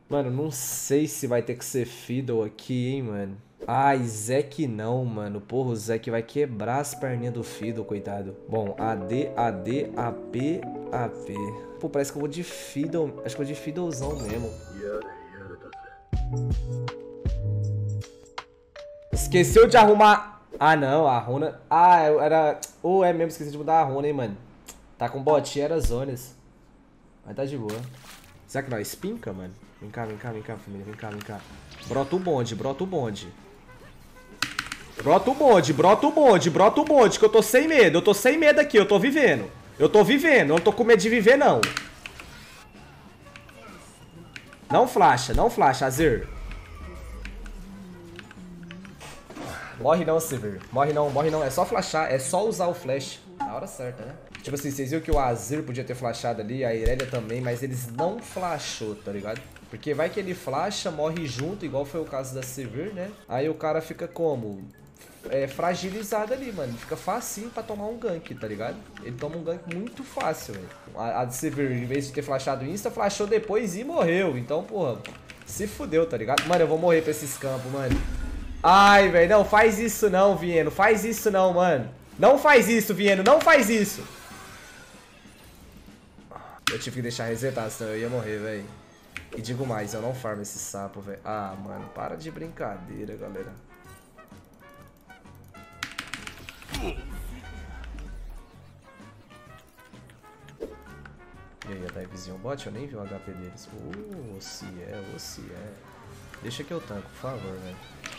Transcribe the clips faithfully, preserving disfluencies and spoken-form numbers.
Mano, não sei se vai ter que ser Fiddle aqui, hein, mano. Ai, Zek não, mano. Porra, o Zek vai quebrar as perninhas do Fiddle, coitado. Bom, A D, A D, A P, A P. Pô, parece que eu vou de Fiddle. Acho que eu vou de Fiddlezão mesmo. Esqueceu de arrumar... Ah, não, a runa... Ah, era... Ou oh, é mesmo, esqueci de mudar a runa, hein, mano. Tá com botinha, era zonas. Mas tá de boa. Será que nós pinca, mano? Vem cá, vem cá, vem cá, família. Vem cá, vem cá. Brota o bonde, brota o bonde. Brota o bonde, brota o bonde, brota o bonde, que eu tô sem medo. Eu tô sem medo aqui, eu tô vivendo. Eu tô vivendo, eu não tô com medo de viver, não. Não flasha, não flasha, Azir. Morre não, Sivir. Morre não, morre não. É só flashar, é só usar o flash. Na hora certa, né? Tipo assim, vocês viram que o Azir podia ter flashado ali, a Irelia também, mas eles não flashou, tá ligado? Porque vai que ele flasha, morre junto, igual foi o caso da Sivir, né? Aí o cara fica como? É fragilizado ali, mano. Fica facinho pra tomar um gank, tá ligado? Ele toma um gank muito fácil, velho. A, a Sivir, em vez de ter flashado insta, flashou depois e morreu. Então, porra, se fudeu, tá ligado? Mano, eu vou morrer pra esses campos, mano. Ai, velho, não faz isso não, Vieno. Faz isso não, mano. Não faz isso, Vieno. Não faz isso. Eu tive que deixar resetar, senão eu ia morrer, velho. E digo mais, eu não farmo esse sapo, velho. Ah, mano, para de brincadeira, galera. E aí, a divezinho bot? Eu nem vi o H P deles. Uh, se é, ou se é. Deixa que eu tanco, por favor, velho.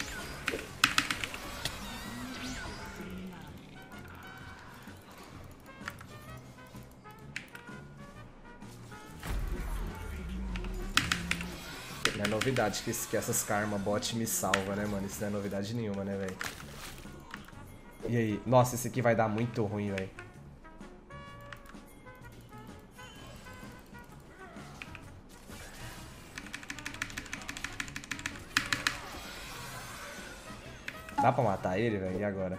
Não é novidade que, que essas karma bot me salva, né, mano? Isso não é novidade nenhuma, né, velho? E aí? Nossa, esse aqui vai dar muito ruim, velho. Dá pra matar ele, velho? E agora?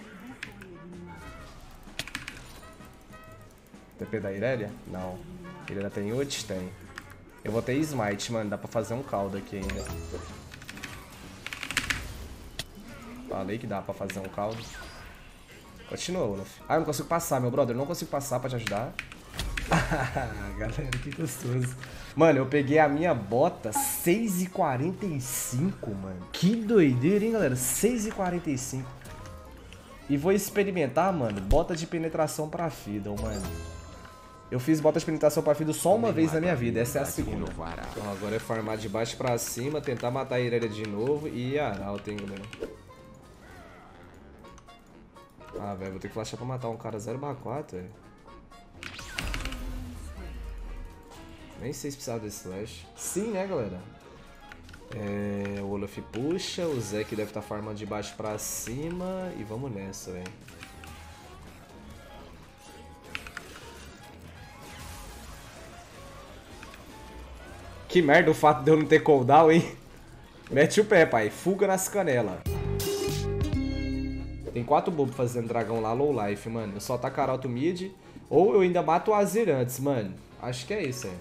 T P da Irelia? Não. Ele ainda tem ult? Tem. Eu vou ter smite, mano. Dá pra fazer um caldo aqui ainda. Falei que dá pra fazer um caldo. Continua, Olaf. Ah, eu não consigo passar, meu brother. Eu não consigo passar pra te ajudar. Galera, que gostoso. Mano, eu peguei a minha bota seis e quarenta e cinco, mano. Que doideira, hein, galera? seis e quarenta e cinco. E vou experimentar, mano, bota de penetração pra Fiddle, mano. Eu fiz bota de penetração pra Fiddle só uma vez na minha vida. Essa é a segunda. Então, agora é farmar de baixo pra cima, tentar matar a Irelia de novo e Arauto, hein, galera. Ah, velho, vou ter que flashar pra matar um cara zero barra quatro, velho. Nem sei se precisava desse flash. Sim, né, galera? É, o Olaf puxa, o Zek deve estar farmando de baixo pra cima. E vamos nessa, velho. Que merda o fato de eu não ter cooldown, hein? Mete o pé, pai. Fuga nas canelas. Tem quatro bobos fazendo dragão lá, low life, mano. Eu só taco Arauto mid. Ou eu ainda mato o Azir antes, mano. Acho que é isso, aí.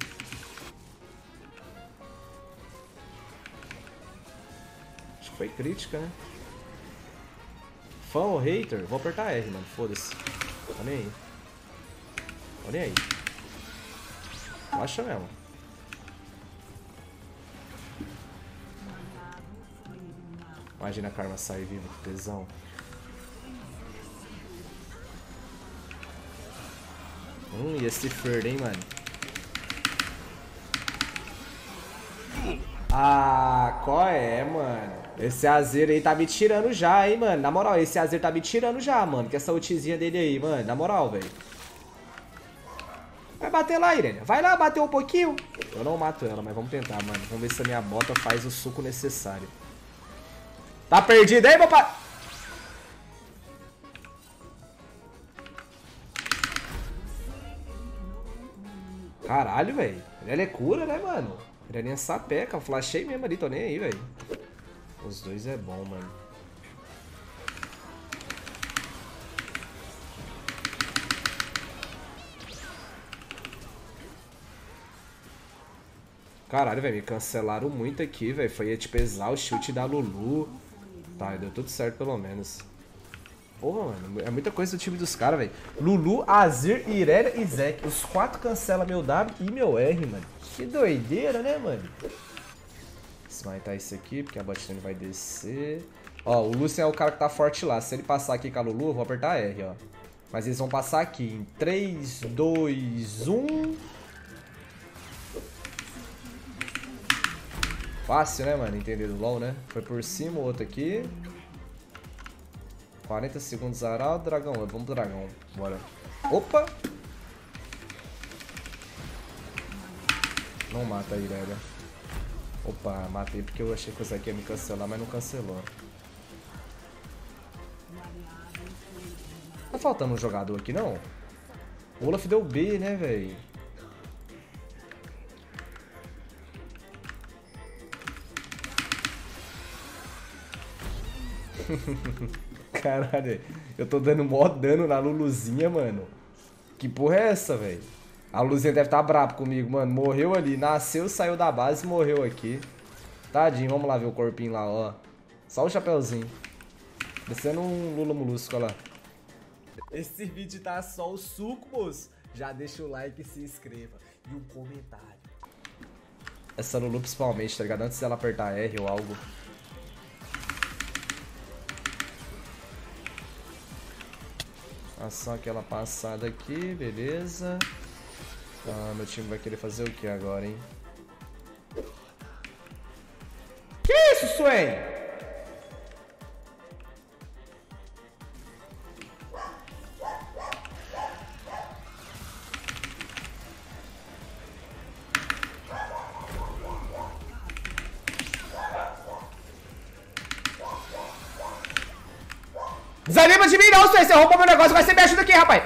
Acho que foi crítica, né? Fã ou hater? Vou apertar R, mano. Foda-se. Tá nem aí. Tô nem aí. Acha mesmo. Imagina a Karma sair viva, que tesão. Hum, e esse Ferd, hein, mano? Ah, qual é, mano? Esse Azir aí tá me tirando já, hein, mano? Na moral, esse Azir tá me tirando já, mano. Com essa ultizinha dele aí, mano. Na moral, velho. Vai bater lá, Irelia. Vai lá bater um pouquinho. Eu não mato ela, mas vamos tentar, mano. Vamos ver se a minha bota faz o suco necessário. Tá perdido aí, meu pai? Caralho, velho. Irelia é cura, né, mano? Irelia é sapeca. Flashei mesmo ali, tô nem aí, velho. Os dois é bom, mano. Caralho, velho, me cancelaram muito aqui, velho. Foi, tipo, exar o chute da Lulu. Tá, deu tudo certo, pelo menos. Porra, mano, é muita coisa do time dos caras, velho. Lulu, Azir, Irelia e Zac. Os quatro cancelam meu W e meu R, mano. Que doideira, né, mano? Smitar isso aqui, porque a botlane vai descer. Ó, o Lucian é o cara que tá forte lá. Se ele passar aqui com a Lulu, eu vou apertar R, ó. Mas eles vão passar aqui em três, dois, um... Fácil, né, mano? Entender do LoL, né? Foi por cima o outro aqui. quarenta segundos Arauto, dragão. Vamos pro dragão. Bora. Opa! Não mata a Irelia. Opa, matei porque eu achei que o Zac ia me cancelar, mas não cancelou. Tá faltando um jogador aqui, não? O Olaf deu B, né, velho? Caralho, eu tô dando mó dano na Luluzinha, mano. Que porra é essa, velho? A Luluzinha deve estar tá brava comigo, mano. Morreu ali, nasceu, saiu da base e morreu aqui. Tadinho, vamos lá ver o corpinho lá, ó. Só o chapeuzinho. Descendo um Lula Molusco, olha lá. Esse vídeo tá só o suco, moço. Já deixa o like e se inscreva. E um comentário. Essa Lulu principalmente, tá ligado? Antes dela apertar R ou algo. Só aquela passada aqui, beleza. Ah, meu time vai querer fazer o que agora, hein? Que isso, Swain? Desanima de mim não, Swain. Você roubou meu negócio, mas você me ajuda aqui, rapaz.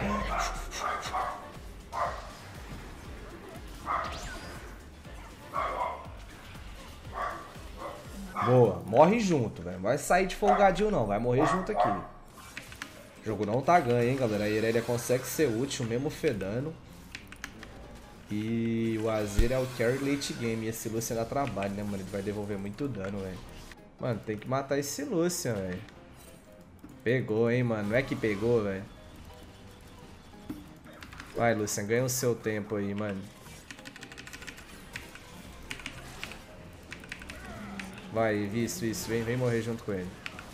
Boa, morre junto, velho. Não vai sair de folgadinho não, vai morrer junto aqui. O jogo não tá ganho, hein, galera. A Irelia consegue ser útil, mesmo fedando. E o Azir é o carry late game. E esse Lucian dá trabalho, né, mano? Ele vai devolver muito dano, velho. Mano, tem que matar esse Lucian, velho. Pegou, hein, mano. Não é que pegou, velho. Vai, Lucian, ganha o seu tempo aí, mano. Vai, isso, isso. Vem, vem morrer junto com ele.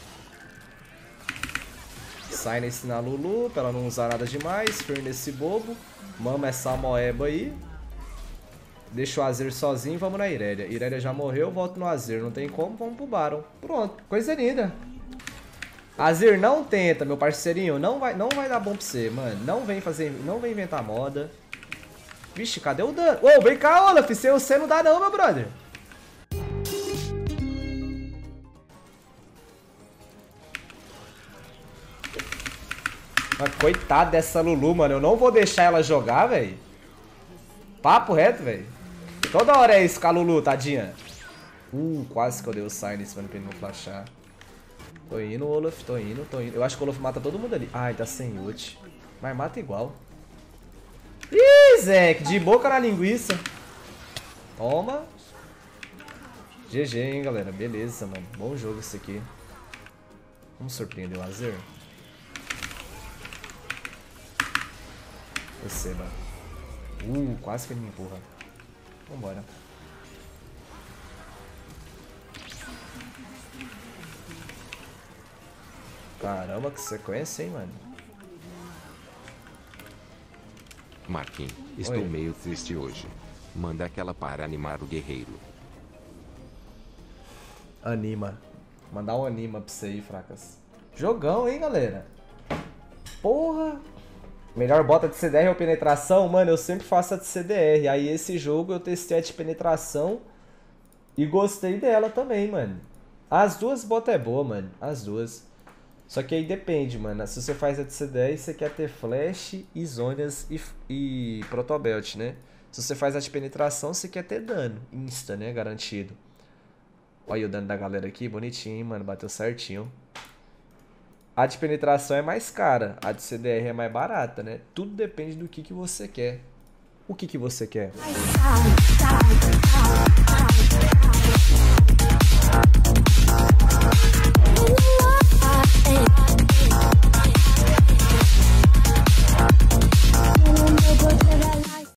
Sai nesse na Lulu, pra ela não usar nada demais. Firme nesse bobo. Mama essa moeba aí. Deixa o Azir sozinho e vamos na Irelia. Irelia já morreu, volto no Azir. Não tem como, vamos pro Baron. Pronto, coisa linda. Azir, não tenta, meu parceirinho. Não vai, não vai dar bom pra você, mano. Não vem fazer, não vem inventar moda. Vixe, cadê o dano? Ô, vem cá, Olaf. Sem você não dá não, meu brother. Mas coitada dessa Lulu, mano. Eu não vou deixar ela jogar, velho. Papo reto, velho. Toda hora é isso com a Lulu, tadinha. Uh, quase que eu dei o Silence, mano, pra ele não flashar. Tô indo, Olaf. Tô indo, tô indo. Eu acho que o Olaf mata todo mundo ali. Ai, tá sem ult. Mas mata igual. Ih, Zac. De boca na linguiça. Toma. G G, hein, galera. Beleza, mano. Bom jogo esse aqui. Vamos surpreender o Azir. Receba. Uh, quase que ele me empurra. Vambora. Caramba, que sequência, hein, mano. Marquinhos, estou Oi. meio triste hoje. Manda aquela para animar o guerreiro. Anima. Mandar um anima pra você aí, fracas. Jogão, hein, galera. Porra. Melhor bota de C D R ou penetração? Mano, eu sempre faço a de C D R. Aí esse jogo eu testei a de penetração e gostei dela também, mano. As duas botas é boa, mano. As duas. Só que aí depende, mano. Se você faz a de C D R, você quer ter flash, e zonas e, e protobelt, né? Se você faz a de penetração, você quer ter dano. Insta, né? Garantido. Olha o dano da galera aqui. Bonitinho, hein, mano. Bateu certinho. A de penetração é mais cara, a de C D R é mais barata, né? Tudo depende do que, que você quer. O que, que você quer? Bye.